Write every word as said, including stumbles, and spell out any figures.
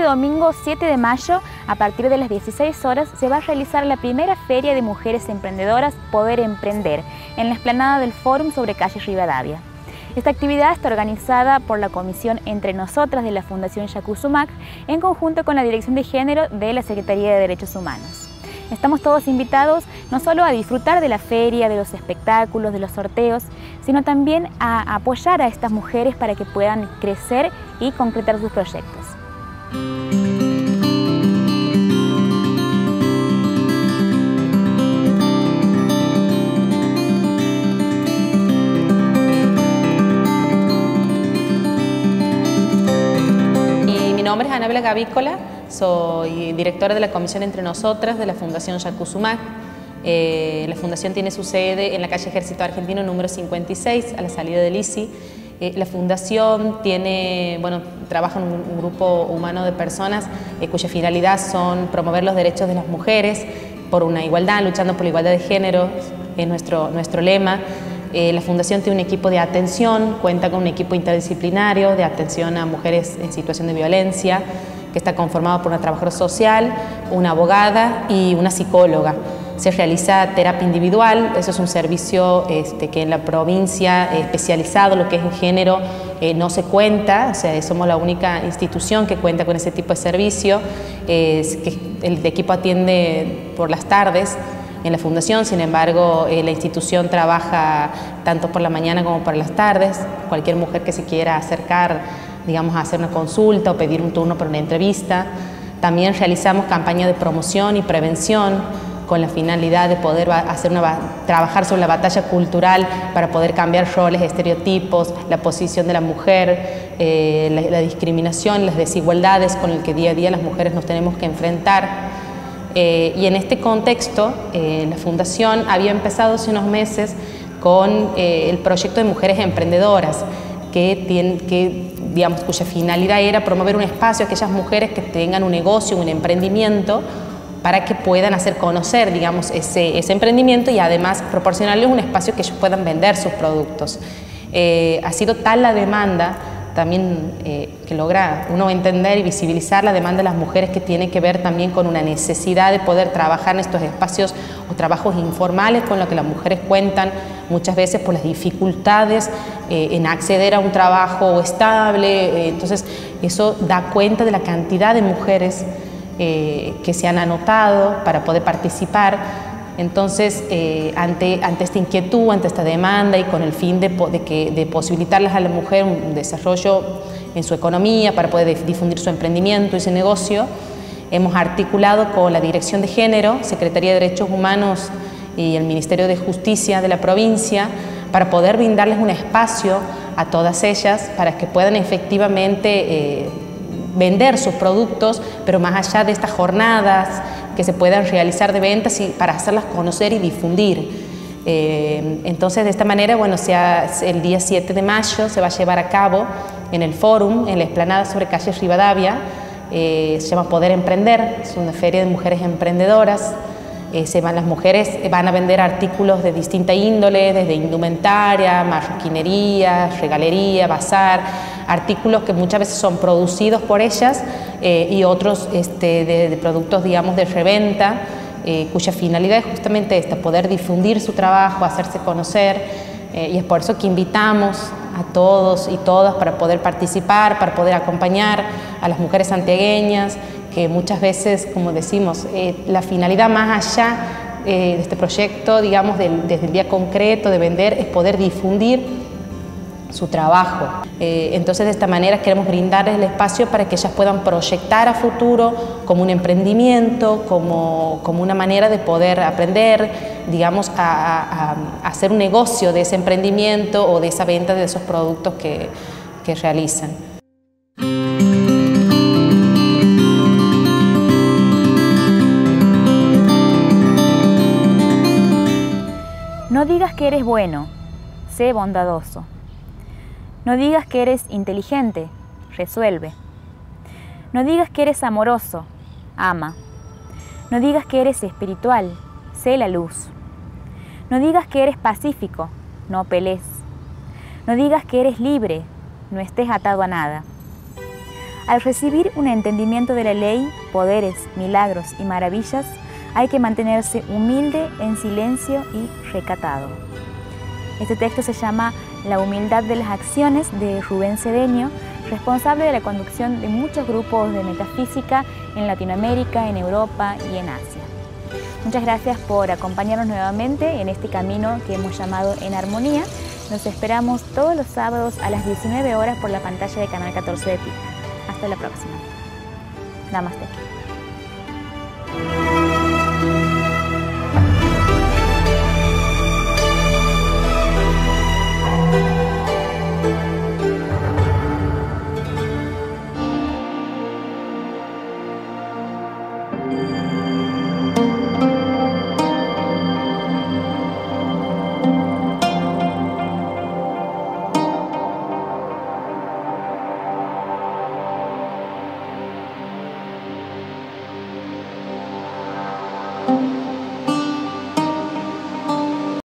domingo siete de mayo, a partir de las dieciséis horas, se va a realizar la primera Feria de Mujeres Emprendedoras Poder Emprender, en la explanada del Fórum sobre calle Rivadavia. Esta actividad está organizada por la Comisión Entre Nosotras de la Fundación Yacusumac, en conjunto con la Dirección de Género de la Secretaría de Derechos Humanos. Estamos todos invitados no solo a disfrutar de la feria, de los espectáculos, de los sorteos, sino también a apoyar a estas mujeres para que puedan crecer y concretar sus proyectos. Mi nombre es Anabela Gavícola, soy directora de la Comisión Entre Nosotras de la Fundación Yacusumac. Eh, la fundación tiene su sede en la calle Ejército Argentino número cincuenta y seis, a la salida del I C I. Eh, la fundación tiene, bueno, trabaja en un, un grupo humano de personas eh, cuya finalidad son promover los derechos de las mujeres por una igualdad, luchando por la igualdad de género, es nuestro, nuestro lema. Eh, la Fundación tiene un equipo de atención, cuenta con un equipo interdisciplinario de atención a mujeres en situación de violencia, que está conformado por una trabajadora social, una abogada y una psicóloga. Se realiza terapia individual, eso es un servicio este, que en la provincia eh, especializado, lo que es en género, eh, no se cuenta, o sea, somos la única institución que cuenta con ese tipo de servicio. Eh, que el equipo atiende por las tardes en la fundación, sin embargo eh, la institución trabaja tanto por la mañana como por las tardes. Cualquier mujer que se quiera acercar, digamos, a hacer una consulta o pedir un turno para una entrevista. También realizamos campañas de promoción y prevención con la finalidad de poder hacer una, trabajar sobre la batalla cultural para poder cambiar roles, estereotipos, la posición de la mujer, eh, la, la discriminación, las desigualdades con las que día a día las mujeres nos tenemos que enfrentar. Eh, y en este contexto, eh, la Fundación había empezado hace unos meses con eh, el proyecto de Mujeres Emprendedoras, que, tiene, que, digamos, cuya finalidad era promover un espacio a aquellas mujeres que tengan un negocio, un emprendimiento, para que puedan hacer conocer, digamos, ese, ese emprendimiento y además proporcionarles un espacio que ellos puedan vender sus productos. Eh, ha sido tal la demanda también eh, que logra uno entender y visibilizar la demanda de las mujeres, que tiene que ver también con una necesidad de poder trabajar en estos espacios o trabajos informales con los que las mujeres cuentan muchas veces por las dificultades eh, en acceder a un trabajo estable. Eh, entonces eso da cuenta de la cantidad de mujeres eh, que se han anotado para poder participar. Entonces, eh, ante, ante esta inquietud, ante esta demanda y con el fin de, de, que, de posibilitarles a la mujer un desarrollo en su economía para poder difundir su emprendimiento y su negocio, hemos articulado con la Dirección de Género, Secretaría de Derechos Humanos y el Ministerio de Justicia de la provincia para poder brindarles un espacio a todas ellas para que puedan efectivamente eh, vender sus productos, pero más allá de estas jornadas que se puedan realizar de ventas y para hacerlas conocer y difundir. Eh, entonces, de esta manera, bueno, sea, el día siete de mayo se va a llevar a cabo en el Fórum, en la explanada sobre calle Rivadavia, eh, se llama Poder Emprender, es una feria de mujeres emprendedoras. Eh, se van, las mujeres van a vender artículos de distinta índole, desde indumentaria, marroquinería, regalería, bazar, artículos que muchas veces son producidos por ellas eh, y otros este, de, de productos, digamos, de reventa, eh, cuya finalidad es justamente esta, poder difundir su trabajo, hacerse conocer, eh, y es por eso que invitamos a todos y todas para poder participar, para poder acompañar a las mujeres santiagueñas, que muchas veces, como decimos, eh, la finalidad más allá eh, de este proyecto, digamos, del, desde el día concreto de vender, es poder difundir su trabajo. Eh, entonces, de esta manera queremos brindarles el espacio para que ellas puedan proyectar a futuro como un emprendimiento, como, como una manera de poder aprender, digamos, a, a, a hacer un negocio de ese emprendimiento o de esa venta de esos productos que, que realizan. No digas que eres bueno, sé bondadoso. No digas que eres inteligente, resuelve. No digas que eres amoroso, ama. No digas que eres espiritual, sé la luz. No digas que eres pacífico, no pelees. No digas que eres libre, no estés atado a nada. Al recibir un entendimiento de la ley, poderes, milagros y maravillas, hay que mantenerse humilde, en silencio y recatado. Este texto se llama La humildad de las acciones, de Rubén Cedeño, responsable de la conducción de muchos grupos de metafísica en Latinoamérica, en Europa y en Asia. Muchas gracias por acompañarnos nuevamente en este camino que hemos llamado En Armonía. Nos esperamos todos los sábados a las diecinueve horas por la pantalla de Canal catorce de Picca. Hasta la próxima. Namaste. Thank you.